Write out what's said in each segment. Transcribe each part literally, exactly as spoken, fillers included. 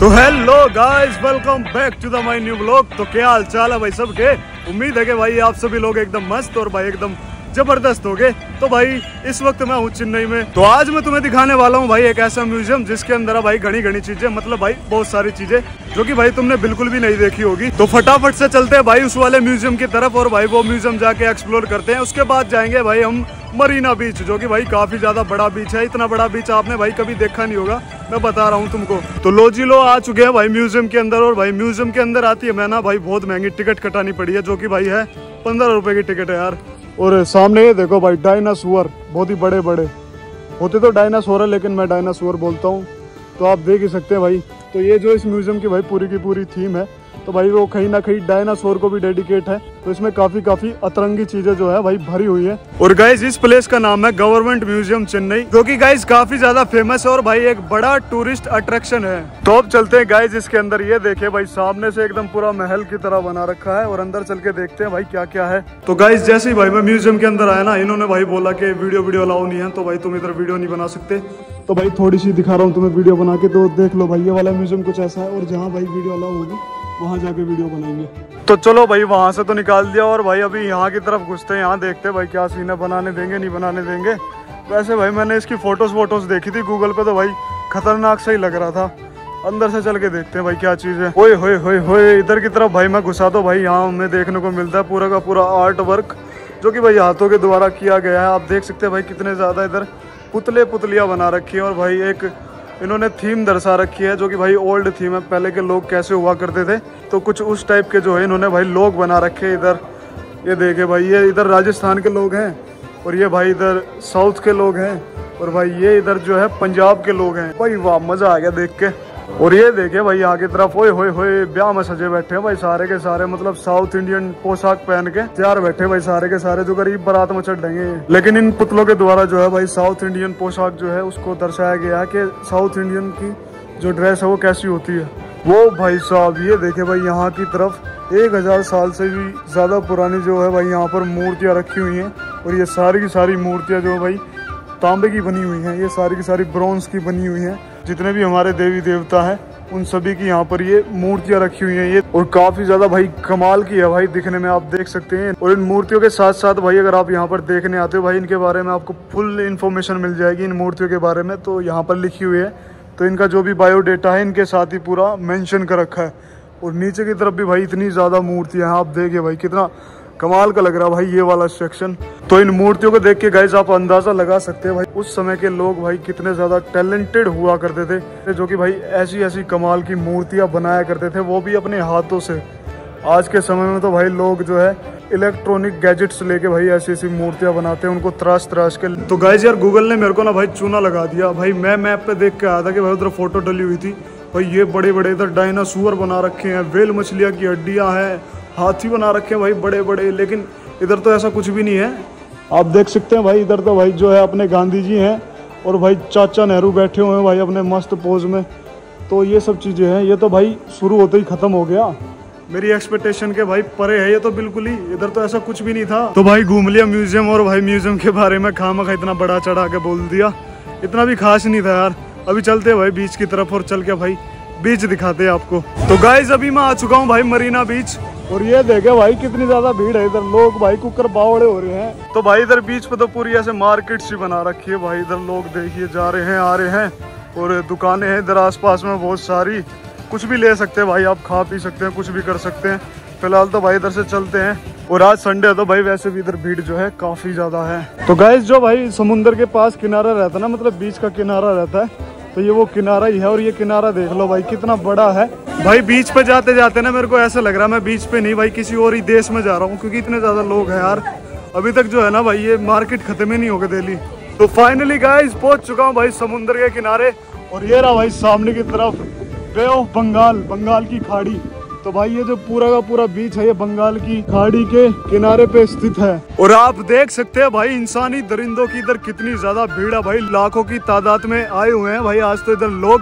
तो hello guys, welcome back to the my new blog. तो क्या हाल चाल है भाई सबके। उम्मीद है कि भाई आप सभी लोग एकदम मस्त और भाई एकदम जबरदस्त हो गए। तो भाई इस वक्त मैं हूँ चेन्नई में। तो आज मैं तुम्हें दिखाने वाला हूँ भाई एक ऐसा म्यूजियम जिसके अंदर है भाई घनी घनी चीजें, मतलब भाई बहुत सारी चीजें जो कि भाई तुमने बिल्कुल भी नहीं देखी होगी। तो फटाफट से चलते हैं भाई उस वाले म्यूजियम की तरफ और भाई वो म्यूजियम जाके एक्सप्लोर करते हैं। उसके बाद जाएंगे भाई हम मरीना बीच, जो कि भाई काफी ज्यादा बड़ा बीच है। इतना बड़ा बीच आपने भाई कभी देखा नहीं होगा, मैं बता रहा हूँ तुमको। तो लो जी लो आ चुके हैं भाई म्यूजियम के अंदर। और भाई म्यूजियम के अंदर आती है मैं ना भाई बहुत महंगी टिकट कटानी पड़ी है, जो कि भाई है पंद्रह रुपए की टिकट है यार। और सामने ये देखो भाई डायनासोर, बहुत ही बड़े बड़े होते तो डायनासोर है, लेकिन मैं डायनासोर बोलता हूँ। तो आप देख ही सकते हैं भाई। तो ये जो इस म्यूजियम की भाई पूरी की पूरी थीम है, तो भाई वो कहीं ना कहीं डायनासोर को भी डेडिकेट है। तो इसमें काफी काफी अतरंगी चीजें जो है भाई भरी हुई है। और गाइज इस प्लेस का नाम है गवर्नमेंट म्यूजियम चेन्नई, जो कि गाइज काफी ज्यादा फेमस है और भाई एक बड़ा टूरिस्ट अट्रैक्शन है। तो अब चलते हैं गाइज इसके अंदर। ये देखे भाई सामने से एकदम पूरा महल की तरह बना रखा है और अंदर चल के देखते हैं भाई क्या क्या है। तो गाइज जैसे ही भाई मैं म्यूजियम के अंदर आया ना, इन्होंने भाई बोला कि वीडियो वीडियो अलाउ नहीं है, तो भाई तुम इधर वीडियो नहीं बना सकते। तो भाई थोड़ी सी दिखा रहा हूँ तुम्हें वीडियो बना के। तो देख लो भाई ये वाला म्यूजियम कुछ ऐसा है, और जहाँ भाई वीडियो अलाउ होगी वहाँ जाके वीडियो बनाएंगे। तो चलो भाई वहाँ से तो निकाल दिया और भाई अभी यहाँ की तरफ घुसते हैं। यहाँ देखते हैं भाई क्या सीन है, बनाने देंगे नहीं बनाने देंगे। वैसे भाई मैंने इसकी फोटोज वोटोज देखी थी गूगल पे, तो भाई खतरनाक सा ही लग रहा था। अंदर से चल के देखते हैं भाई क्या चीज़ है। ओए होए होए होए, इधर की तरफ भाई मैं घुसा तो भाई यहाँ हमें देखने को मिलता है पूरा का पूरा आर्ट वर्क, जो कि भाई हाथों के द्वारा किया गया है। आप देख सकते हैं भाई कितने ज़्यादा इधर पुतले पुतलियाँ बना रखी हैं। और भाई एक इन्होंने थीम दर्शा रखी है, जो कि भाई ओल्ड थीम है, पहले के लोग कैसे हुआ करते थे। तो कुछ उस टाइप के जो है इन्होंने भाई लोग बना रखे इधर। ये देखे भाई, ये इधर राजस्थान के लोग हैं, और ये भाई इधर साउथ के लोग हैं, और भाई ये इधर जो है पंजाब के लोग हैं। भाई वाह मजा आ गया देख के। और ये देखे भाई यहाँ की तरफ, ओए होए होए, ब्याह में सजे बैठे हैं भाई सारे के सारे, मतलब साउथ इंडियन पोशाक पहन के तैयार बैठे भाई सारे के सारे, जो गरीब बारात में चढ़ देंगे। लेकिन इन पुतलों के द्वारा जो है भाई साउथ इंडियन पोशाक जो है उसको दर्शाया गया है कि साउथ इंडियन की जो ड्रेस है वो कैसी होती है। वो भाई साहब ये देखे भाई यहाँ की तरफ एक हजार साल से भी ज्यादा पुरानी जो है भाई यहाँ पर मूर्तियाँ रखी हुई हैं। और ये सारी की सारी मूर्तियाँ जो है भाई तांबे की बनी हुई हैं, ये सारी की सारी ब्रॉन्ज की बनी हुई हैं। जितने भी हमारे देवी देवता हैं उन सभी की यहाँ पर ये मूर्तियाँ रखी हुई हैं। ये और काफी ज्यादा भाई कमाल की है भाई दिखने में, आप देख सकते हैं। और इन मूर्तियों के साथ साथ भाई अगर आप यहाँ पर देखने आते हो भाई, इनके बारे में आपको फुल इन्फॉर्मेशन मिल जाएगी इन मूर्तियों के बारे में। तो यहाँ पर लिखी हुई है, तो इनका जो भी बायोडेटा है इनके साथ ही पूरा मेंशन कर रखा है। और नीचे की तरफ भी भाई इतनी ज्यादा मूर्तियां हैं, आप देखिए भाई कितना कमाल का लग रहा है भाई ये वाला सेक्शन। तो इन मूर्तियों को देख के गाइस आप अंदाजा लगा सकते हैं भाई उस समय के लोग भाई कितने ज्यादा टैलेंटेड हुआ करते थे, जो कि भाई ऐसी ऐसी कमाल की मूर्तियां बनाया करते थे, वो भी अपने हाथों से। आज के समय में तो भाई लोग जो है इलेक्ट्रॉनिक गैजेट्स लेके भाई ऐसी ऐसी मूर्तियां बनाते हैं, उनको तराश तराश के। तो गाइस यार गूगल ने मेरे को ना भाई चूना लगा दिया भाई। मैं मैप पे देख के आया था कि भाई उधर फोटो डली हुई थी भाई, ये बड़े बड़े इधर डायनासोर बना रखे हैं, वेल मछलियाँ की हड्डियाँ हैं, हाथी बना रखे हैं भाई बड़े बड़े। लेकिन इधर तो ऐसा कुछ भी नहीं है। आप देख सकते हैं भाई इधर तो भाई जो है अपने गांधी जी हैं, और भाई चाचा नेहरू बैठे हुए हैं भाई अपने मस्त पोज में। तो ये सब चीज़ें हैं। ये तो भाई शुरू होते ही ख़त्म हो गया, मेरी एक्सपेक्टेशन के भाई परे है ये तो बिल्कुल ही। इधर तो ऐसा कुछ भी नहीं था। तो भाई घूम लिया म्यूजियम, और भाई म्यूजियम के बारे में खामखा इतना बड़ा चढ़ा के बोल दिया, इतना भी खास नहीं था यार। अभी चलते हैं भाई बीच की तरफ और चल के भाई बीच दिखाते हैं आपको। तो गाइज अभी मैं आ चुका हूँ भाई मरीना बीच, और ये देखे भाई कितनी ज्यादा भीड़ है इधर। लोग भाई कुकर बावड़े हो रहे हैं। तो भाई इधर बीच पे तो पूरी ऐसे मार्केट सी बना रखी है भाई। इधर लोग देखिए जा रहे हैं आ रहे हैं, और दुकानें हैं इधर आसपास में बहुत सारी। कुछ भी ले सकते हैं भाई, आप खा पी सकते हैं, कुछ भी कर सकते हैं। फिलहाल तो भाई इधर से चलते हैं। और आज संडे है तो भाई वैसे भी इधर भीड़ जो है काफी ज्यादा है। तो गाइस जो भाई समुद्र के पास किनारा रहता है ना, मतलब बीच का किनारा रहता है, तो ये वो किनारा ही है। और ये किनारा देख लो भाई कितना बड़ा है भाई। बीच पे जाते जाते ना मेरे को ऐसा लग रहा है मैं बीच पे नहीं भाई किसी और ही देश में जा रहा हूँ, क्योंकि इतने ज्यादा लोग हैं यार। अभी तक जो है ना भाई ये मार्केट खत्म ही नहीं हो गई दिल्ली। तो फाइनली गाइस पहुंच चुका हूँ भाई समुद्र के किनारे, और ये रहा भाई सामने की तरफ बे ऑफ बंगाल, बंगाल की खाड़ी। तो भाई ये जो पूरा का पूरा बीच है ये बंगाल की खाड़ी के किनारे पे स्थित है। और आप देख सकते हैं भाई इंसानी दरिंदों की इधर कितनी ज्यादा भीड़ है भाई, लाखों की तादाद में आए हुए हैं भाई आज तो इधर लोग।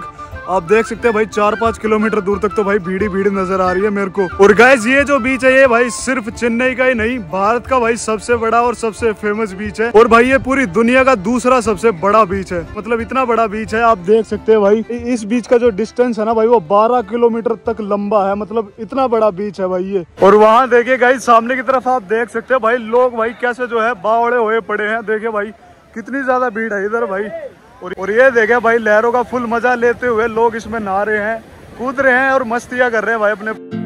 आप देख सकते हैं भाई चार पाँच किलोमीटर दूर तक तो भाई भीड़ ही भीड़ नजर आ रही है मेरे को। और गाइस ये जो बीच है ये भाई सिर्फ चेन्नई का ही नहीं, भारत का भाई सबसे बड़ा और सबसे फेमस बीच है। और भाई ये पूरी दुनिया का दूसरा सबसे बड़ा बीच है, मतलब इतना बड़ा बीच है। आप देख सकते हैं भाई इस बीच का जो डिस्टेंस है ना भाई वो बारह किलोमीटर तक लंबा है, मतलब इतना बड़ा बीच है भाई ये। और वहाँ देखिए गाइस सामने की तरफ आप देख सकते हैं भाई लोग भाई कैसे जो है बावड़े हुए पड़े हैं। देखिए भाई कितनी ज्यादा भीड़ है इधर भाई। और ये देखे भाई लहरों का फुल मजा लेते हुए लोग इसमें नहा रहे हैं, कूद रहे हैं और मस्तियां कर रहे हैं भाई अपने।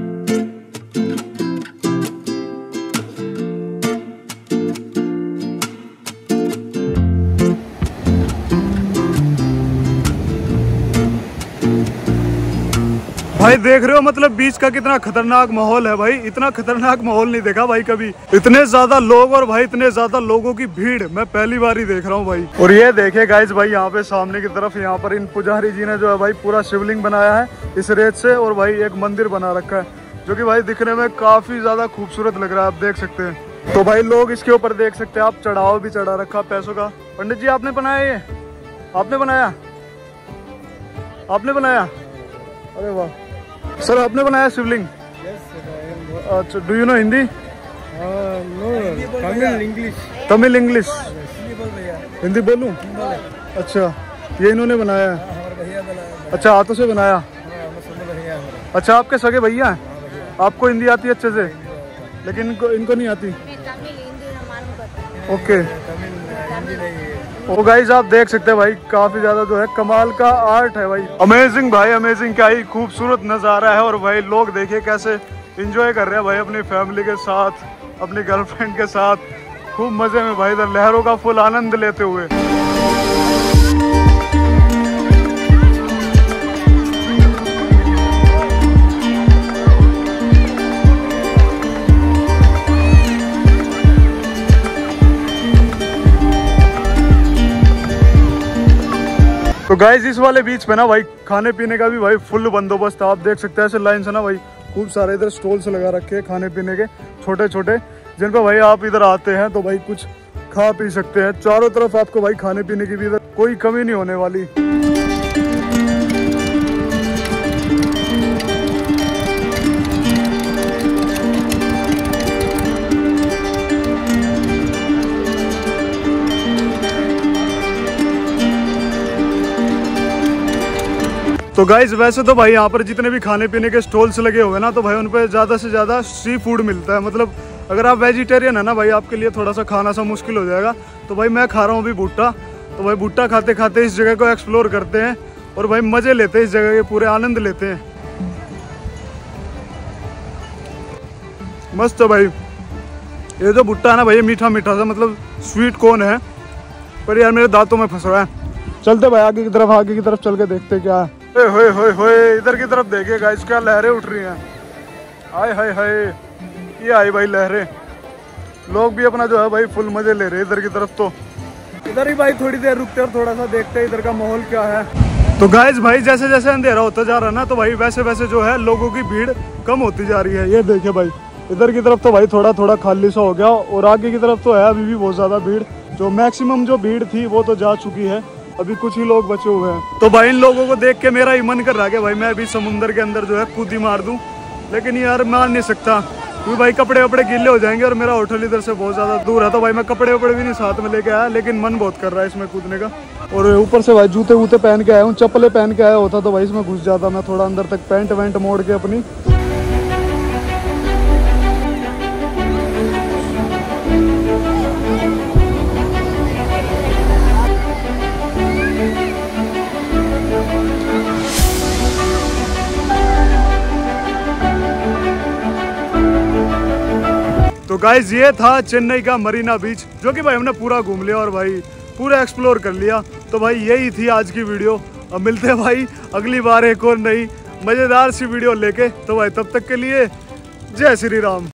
भाई देख रहे हो मतलब बीच का कितना खतरनाक माहौल है भाई, इतना खतरनाक माहौल नहीं देखा भाई कभी। इतने ज्यादा लोग और भाई इतने ज्यादा लोगों की भीड़ मैं पहली बार ही देख रहा हूँ भाई। और ये देखे गाइस भाई यहाँ पे सामने की तरफ यहाँ पर इन पुजारी जी ने जो है भाई पूरा शिवलिंग बनाया है इस रेत से, और भाई एक मंदिर बना रखा है जो कि भाई दिखने में काफी ज्यादा खूबसूरत लग रहा है, आप देख सकते हैं। तो भाई लोग इसके ऊपर देख सकते हैं आप चढ़ाव भी चढ़ा रखा पैसों का। पंडित जी आपने बनाया ये? आपने बनाया? आपने बनाया? अरे वाह सर, आपने बनाया शिवलिंग? अच्छा, do you know Hindi? Tamil English. Tamil English Hindi बोलूं? अच्छा, ये इन्होंने बनाया है? अच्छा, हाथों से बनाया? अच्छा, आपके सगे भैया हैं? आपको हिंदी आती है अच्छे से, लेकिन इनको इनको नहीं आती? ओके। ओ गाइस आप देख सकते हैं भाई काफी ज्यादा जो है कमाल का आर्ट है भाई। अमेजिंग भाई अमेजिंग, क्या ही खूबसूरत नजारा है। और भाई लोग देखिए कैसे एंजॉय कर रहे हैं भाई अपनी फैमिली के साथ, अपनी गर्लफ्रेंड के साथ, खूब मजे में भाई इधर लहरों का फुल आनंद लेते हुए। तो गाइस इस वाले बीच पे ना भाई खाने पीने का भी भाई फुल बंदोबस्त आप देख सकते हैं। ऐसे लाइन से ना भाई खूब सारे इधर स्टॉल्स लगा रखे हैं खाने पीने के छोटे छोटे, जिन पे भाई आप इधर आते हैं तो भाई कुछ खा पी सकते हैं। चारों तरफ आपको भाई खाने पीने की भी इधर कोई कमी नहीं होने वाली। तो गाइज वैसे तो भाई यहाँ पर जितने भी खाने पीने के स्टॉल्स लगे हुए ना तो भाई उन पे ज़्यादा से ज़्यादा सी फूड मिलता है। मतलब अगर आप वेजिटेरियन है ना भाई आपके लिए थोड़ा सा खाना सा मुश्किल हो जाएगा। तो भाई मैं खा रहा हूँ अभी भुट्टा, तो भाई भुट्टा खाते खाते इस जगह को एक्सप्लोर करते हैं और भाई मज़े लेते हैं, इस जगह के पूरे आनंद लेते हैं। मस्त है भाई। ये जो भुट्टा है ना भाई ये मीठा मीठा सा मतलब स्वीट कॉर्न है, पर यार मेरे दांतों में फंस रहा है। चलते भाई आगे की तरफ, आगे की तरफ चल के देखते क्या है। होए होए होए इधर की तरफ देखिएगा इसका लहरें उठ रही हैं। हाय हाय हाय, ये आई भाई लहरें। लोग भी अपना जो है भाई फुल मजे ले रहे हैं इधर की तरफ। तो इधर ही भाई थोड़ी देर रुकते और थोड़ा सा देखते हैं इधर का माहौल क्या है। तो गाइस भाई जैसे जैसे अंधेरा होता जा रहा है ना तो भाई वैसे वैसे जो है लोगों की भीड़ कम होती जा रही है। ये देखिए भाई इधर की तरफ तो भाई थोड़ा थोड़ा खाली सा हो गया, और आगे की तरफ तो है अभी भी बहुत ज्यादा भीड़। जो मैक्सिमम जो भीड़ थी वो तो जा चुकी है, अभी कुछ ही लोग बचे हुए हैं। तो भाई इन लोगों को देख के मेरा ही मन कर रहा है कि भाई मैं अभी समुंदर के अंदर जो है कूदी मार दूं, लेकिन यार मान नहीं सकता क्योंकि भाई कपड़े वपड़े गीले हो जाएंगे और मेरा होटल इधर से बहुत ज्यादा दूर है। तो भाई मैं कपड़े वपड़े भी नहीं साथ में लेके आया, लेकिन मन बहुत कर रहा है इसमें कूदने का। और ऊपर से भाई जूते वूते पहन के आया हूँ, चप्पलें पहन के आया होता तो भाई इसमें घुस जाता मैं थोड़ा अंदर तक, पैंट वैंट मोड़ के अपनी। तो गाइज ये था चेन्नई का मरीना बीच, जो कि भाई हमने पूरा घूम लिया और भाई पूरा एक्सप्लोर कर लिया। तो भाई यही थी आज की वीडियो। अब मिलते हैं भाई अगली बार एक और नई मजेदार सी वीडियो लेके। तो भाई तब तक के लिए जय श्री राम।